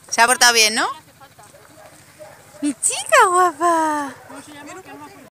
Se ha portado bien, ¿no? Mi chica guapa.